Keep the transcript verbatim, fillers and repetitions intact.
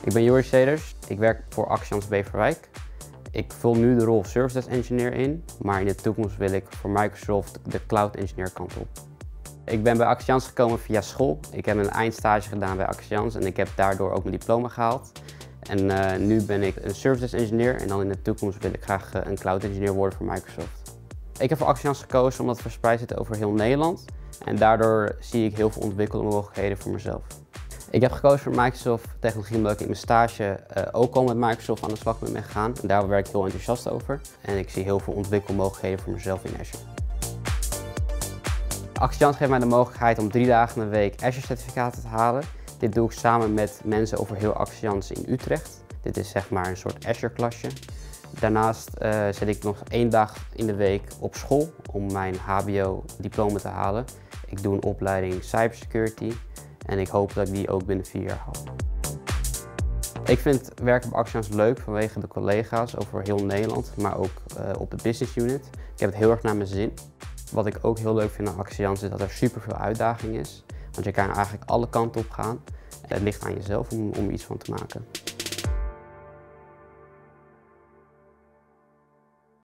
Ik ben Joris Ceders, ik werk voor Axians Beverwijk. Ik vul nu de rol Service Desk Engineer in, maar in de toekomst wil ik voor Microsoft de Cloud Engineer kant op. Ik ben bij Axians gekomen via school. Ik heb een eindstage gedaan bij Axians en ik heb daardoor ook mijn diploma gehaald. En uh, nu ben ik een Service Desk Engineer en dan in de toekomst wil ik graag uh, een Cloud Engineer worden voor Microsoft. Ik heb voor Axians gekozen omdat het verspreid zit over heel Nederland en daardoor zie ik heel veel ontwikkelmogelijkheden voor mezelf. Ik heb gekozen voor Microsoft Technologie omdat ik in mijn stage uh, ook al met Microsoft aan de slag ben gegaan. En daar werk ik heel enthousiast over. En ik zie heel veel ontwikkelmogelijkheden voor mezelf in Azure. Axians geeft mij de mogelijkheid om drie dagen een week Azure-certificaten te halen. Dit doe ik samen met mensen over heel Axians in Utrecht. Dit is zeg maar een soort Azure-klasje. Daarnaast uh, zit ik nog één dag in de week op school om mijn H B O-diploma te halen. Ik doe een opleiding Cybersecurity en ik hoop dat ik die ook binnen vier jaar haal. Ik vind werken bij Axians leuk vanwege de collega's over heel Nederland, maar ook uh, op de business unit. Ik heb het heel erg naar mijn zin. Wat ik ook heel leuk vind aan Axians is dat er super veel uitdaging is. Want je kan eigenlijk alle kanten op gaan. Het ligt aan jezelf om, om iets van te maken.